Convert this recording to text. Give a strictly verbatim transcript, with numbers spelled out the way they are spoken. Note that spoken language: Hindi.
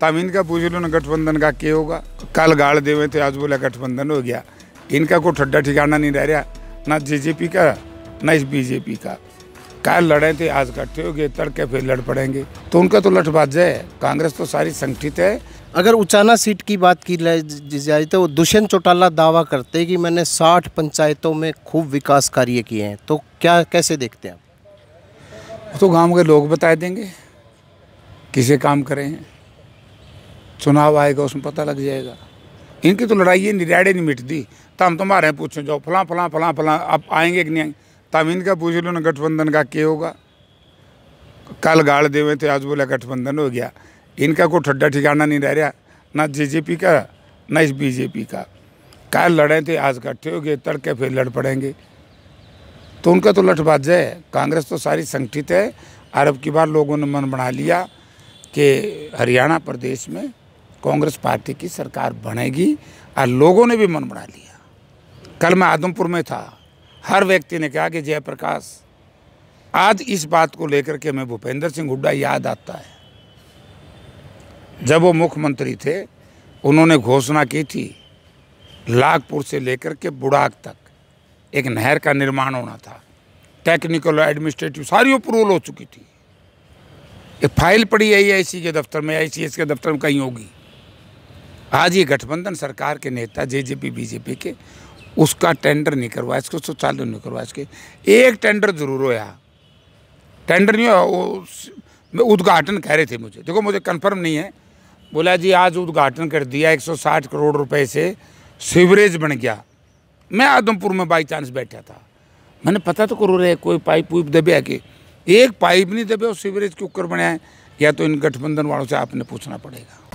तब इनका पूछ लो ना गठबंधन का क्या होगा। कल गाड़ देवे थे, आज बोला गठबंधन हो गया। इनका कोई ठड्डा ठिकाना नहीं रह रहा, ना जेजेपी का ना इस बीजेपी का। कल लड़े थे, आज इकट्ठे हो गए, तड़के फिर लड़ पड़ेंगे। तो उनका तो लठबाज है। कांग्रेस तो सारी संगठित है। अगर उचाना सीट की बात की जाए तो दुष्यंत चौटाला दावा करते हैं कि मैंने साठ पंचायतों में खूब विकास कार्य किए हैं, तो क्या कैसे देखते हैं आप? तो गांव के लोग बता देंगे किसे काम करें हैं। चुनाव आएगा, उसमें पता लग जाएगा। इनकी तो लड़ाई है निराड़े नहीं मिटती। तो हम तुम्हारे यहाँ पूछो जाओ फलां फलां फलां फलां अब आएंगे कि नहीं आएंगे। तब इनका पूछ लो ना गठबंधन का क्या होगा। कल गाड़ देवे थे, आज बोला गठबंधन हो गया। इनका कोई ठड्डा ठिकाना नहीं रह रहा, ना जेजेपी का ना इस बीजेपी का। कल लड़े थे, आज इकट्ठे हो गए, तड़के फिर लड़ पड़ेंगे। तो उनका तो लठबाज है। कांग्रेस तो सारी संगठित है। अरब की बार लोगों ने मन बना लिया कि हरियाणा प्रदेश में कांग्रेस पार्टी की सरकार बनेगी, और लोगों ने भी मन बना लिया। कल मैं आदमपुर में था, हर व्यक्ति ने कहा कि जयप्रकाश, आज इस बात को लेकर के मैं भूपेंद्र सिंह हुड्डा याद आता है। जब वो मुख्यमंत्री थे, उन्होंने घोषणा की थी लाखपुर से लेकर के बुढ़ाक तक एक नहर का निर्माण होना था। टेक्निकल एडमिनिस्ट्रेटिव सारी अप्रूवल हो चुकी थी। एक फाइल पड़ी है आई सी के दफ्तर में, आई सी एस के दफ्तर में कहीं होगी। आज ये गठबंधन सरकार के नेता जेजेपी बीजेपी के उसका टेंडर नहीं करवाया, इसको तो चालू नहीं करवाया। इसके एक टेंडर जरूर होया, टेंडर नहीं हुआ, वो उद्घाटन कह रहे थे मुझे। देखो मुझे कंफर्म नहीं है। बोला जी आज उद्घाटन कर दिया, एक सौ साठ करोड़ रुपए से सीवरेज बन गया। मैं आदमपुर में बाई चांस बैठा था, मैंने पता तो करो रहे कोई पाइप वुइप दबे कि एक पाइप नहीं दबे और सीवरेज के ऊपर बनाया है। या तो इन गठबंधन वालों से आपने पूछना पड़ेगा।